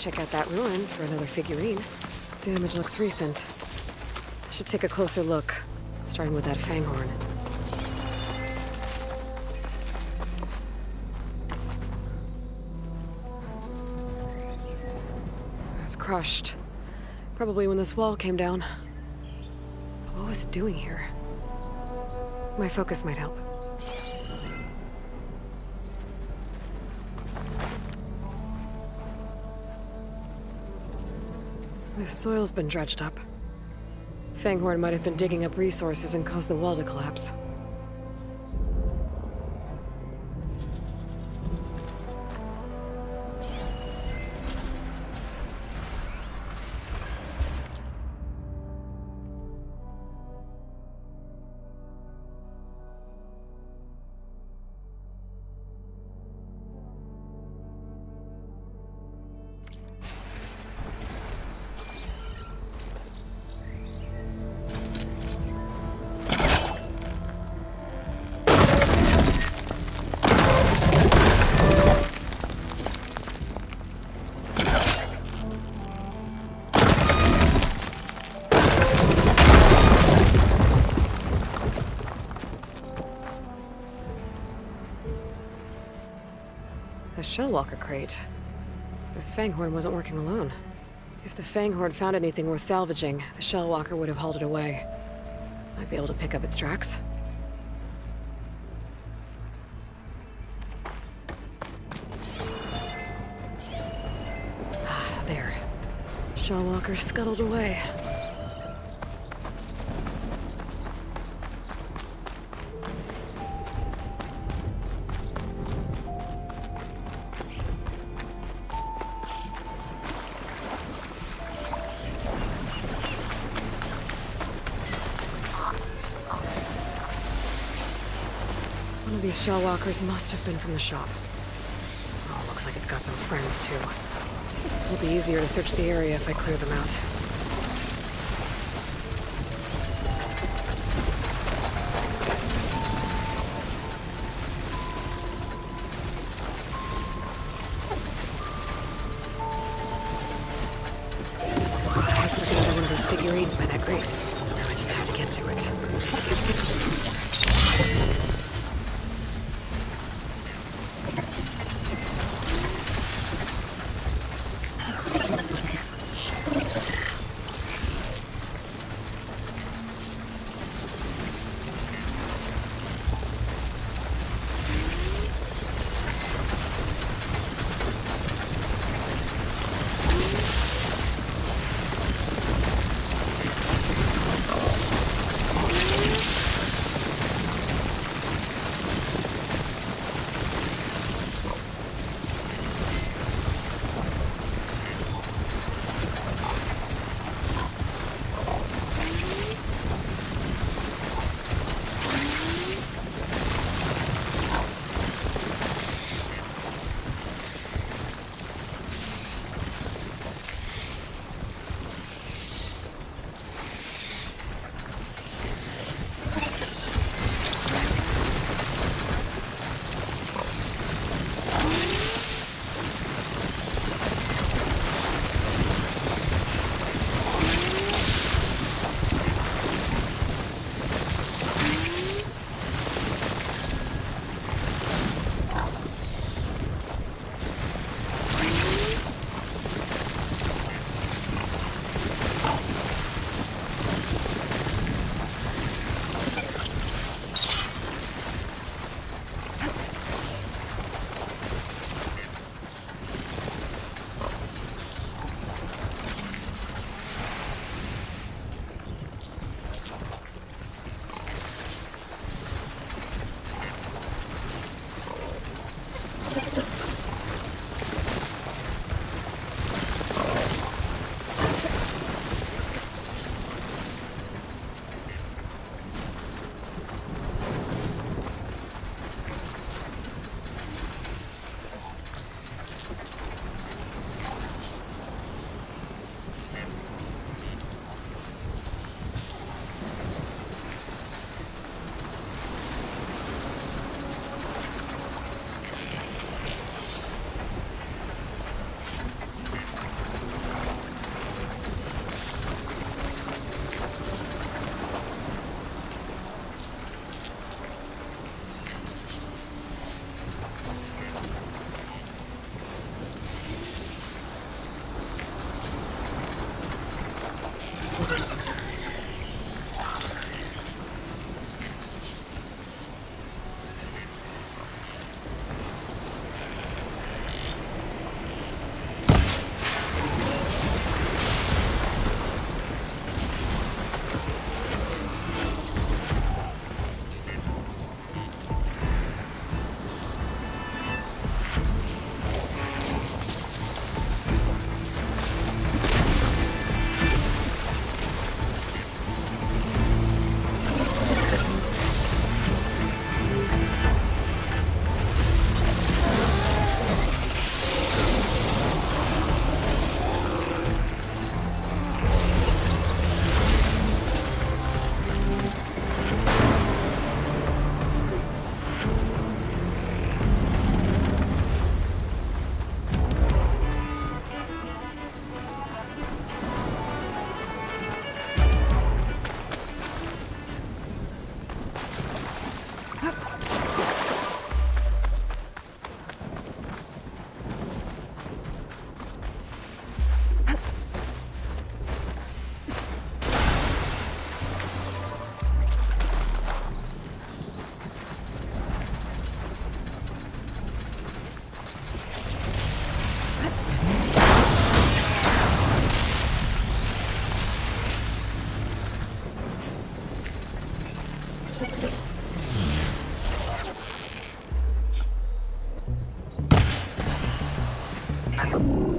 check out that ruin for another figurine. Damage looks recent. I should take a closer look, starting with that Fanghorn. It's crushed. Probably when this wall came down. But what was it doing here? My focus might help. This soil's been dredged up. Fanghorn might have been digging up resources and caused the wall to collapse. A Shellwalker crate. This Fanghorn wasn't working alone. If the Fanghorn found anything worth salvaging, the Shellwalker would have hauled it away. Might be able to pick up its tracks. Ah, there. Shellwalker scuttled away. One of these Shellwalkers must have been from the shop. Oh, looks like it's got some friends, too. It'll be easier to search the area if I clear them out. Looks like another one of those figurines by that grate. Now I just have to get to it.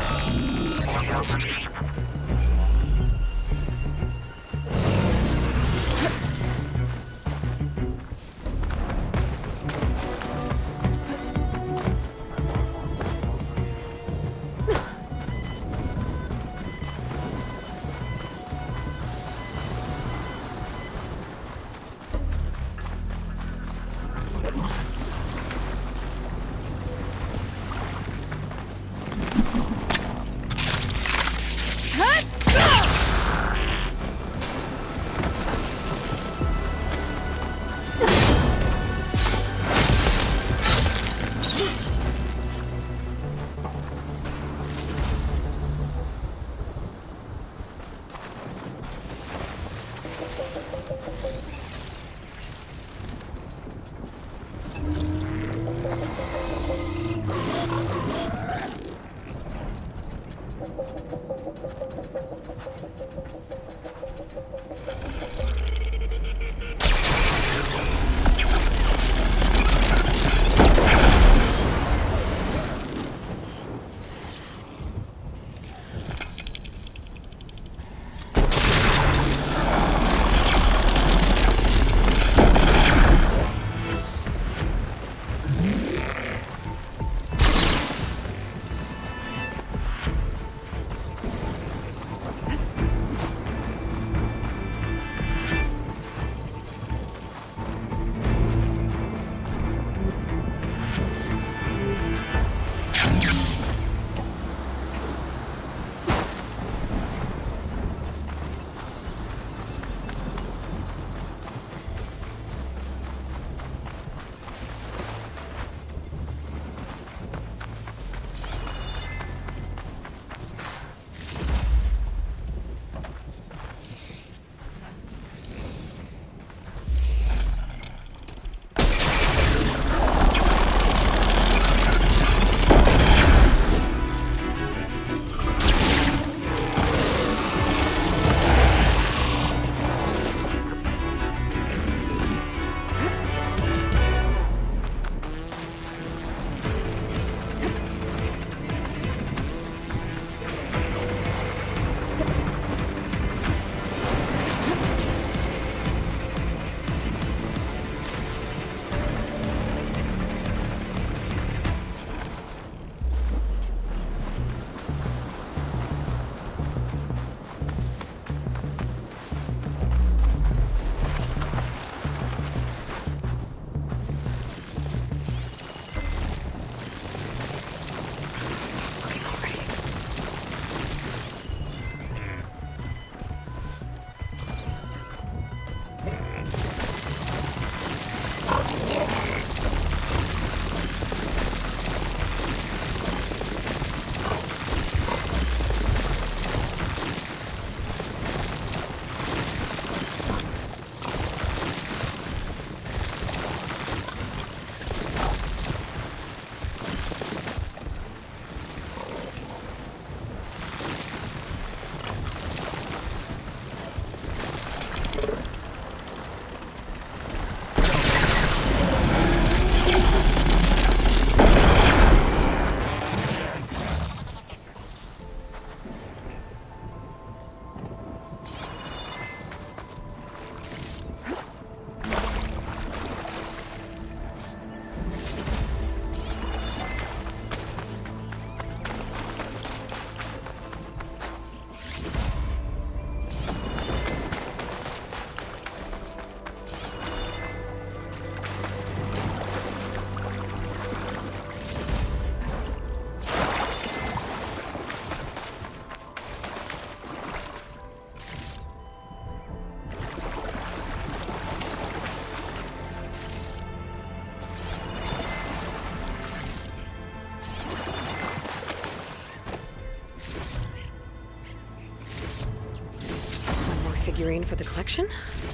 Figurine for the collection?